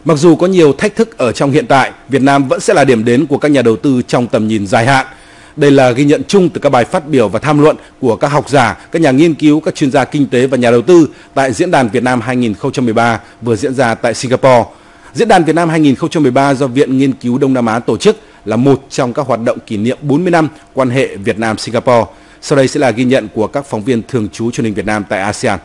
Mặc dù có nhiều thách thức ở trong hiện tại, Việt Nam vẫn sẽ là điểm đến của các nhà đầu tư trong tầm nhìn dài hạn. Đây là ghi nhận chung từ các bài phát biểu và tham luận của các học giả, các nhà nghiên cứu, các chuyên gia kinh tế và nhà đầu tư tại Diễn đàn Việt Nam 2013 vừa diễn ra tại Singapore. Diễn đàn Việt Nam 2013 do Viện Nghiên cứu Đông Nam Á tổ chức là một trong các hoạt động kỷ niệm 40 năm quan hệ Việt Nam-Singapore. Sau đây sẽ là ghi nhận của các phóng viên thường trú truyền hình Việt Nam tại ASEAN.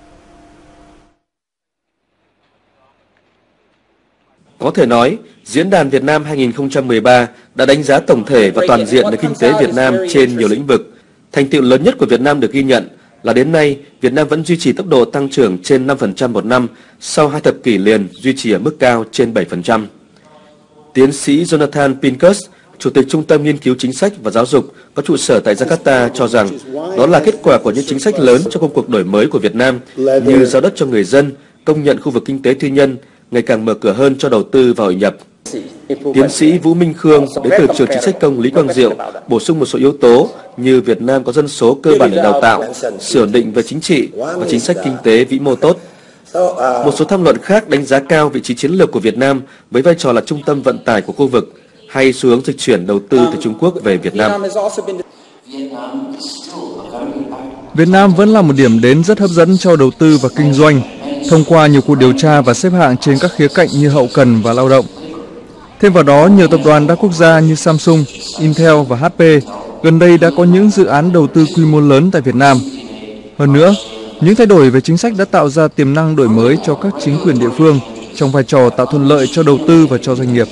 Có thể nói, Diễn đàn Việt Nam 2013 đã đánh giá tổng thể và toàn diện nền kinh tế Việt Nam trên nhiều lĩnh vực. Thành tựu lớn nhất của Việt Nam được ghi nhận là đến nay, Việt Nam vẫn duy trì tốc độ tăng trưởng trên 5% một năm sau 2 thập kỷ liền duy trì ở mức cao trên 7%. Tiến sĩ Jonathan Pincus, Chủ tịch Trung tâm Nghiên cứu Chính sách và Giáo dục có trụ sở tại Jakarta cho rằng đó là kết quả của những chính sách lớn trong công cuộc đổi mới của Việt Nam như giao đất cho người dân, công nhận khu vực kinh tế tư nhân, ngày càng mở cửa hơn cho đầu tư và hội nhập. Tiến sĩ Vũ Minh Khương đến từ trường chính sách công Lý Quang Diệu bổ sung một số yếu tố như Việt Nam có dân số cơ bản để đào tạo, sự ổn định về chính trị và chính sách kinh tế vĩ mô tốt. Một số tham luận khác đánh giá cao vị trí chiến lược của Việt Nam với vai trò là trung tâm vận tải của khu vực hay xu hướng dịch chuyển đầu tư từ Trung Quốc về Việt Nam. Việt Nam vẫn là một điểm đến rất hấp dẫn cho đầu tư và kinh doanh thông qua nhiều cuộc điều tra và xếp hạng trên các khía cạnh như hậu cần và lao động. Thêm vào đó, nhiều tập đoàn đa quốc gia như Samsung, Intel và HP gần đây đã có những dự án đầu tư quy mô lớn tại Việt Nam. Hơn nữa, những thay đổi về chính sách đã tạo ra tiềm năng đổi mới cho các chính quyền địa phương trong vai trò tạo thuận lợi cho đầu tư và cho doanh nghiệp.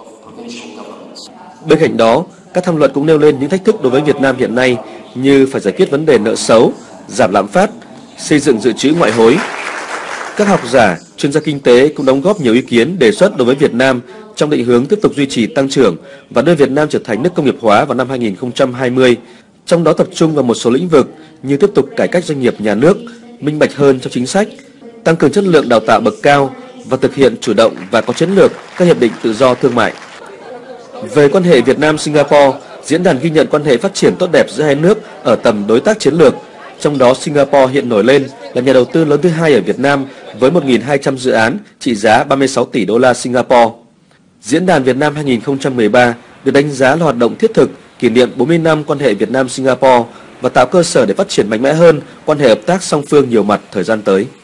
Bên cạnh đó, các tham luận cũng nêu lên những thách thức đối với Việt Nam hiện nay như phải giải quyết vấn đề nợ xấu, giảm lạm phát, xây dựng dự trữ ngoại hối. Các học giả, chuyên gia kinh tế cũng đóng góp nhiều ý kiến đề xuất đối với Việt Nam trong định hướng tiếp tục duy trì tăng trưởng và đưa Việt Nam trở thành nước công nghiệp hóa vào năm 2020, trong đó tập trung vào một số lĩnh vực như tiếp tục cải cách doanh nghiệp nhà nước, minh bạch hơn trong chính sách, tăng cường chất lượng đào tạo bậc cao và thực hiện chủ động và có chiến lược các hiệp định tự do thương mại. Về quan hệ Việt Nam-Singapore, diễn đàn ghi nhận quan hệ phát triển tốt đẹp giữa hai nước ở tầm đối tác chiến lược. Trong đó, Singapore hiện nổi lên là nhà đầu tư lớn thứ hai ở Việt Nam với 1.200 dự án trị giá 36 tỷ đô la Singapore. Diễn đàn Việt Nam 2013 được đánh giá là hoạt động thiết thực kỷ niệm 40 năm quan hệ Việt Nam-Singapore và tạo cơ sở để phát triển mạnh mẽ hơn quan hệ hợp tác song phương nhiều mặt thời gian tới.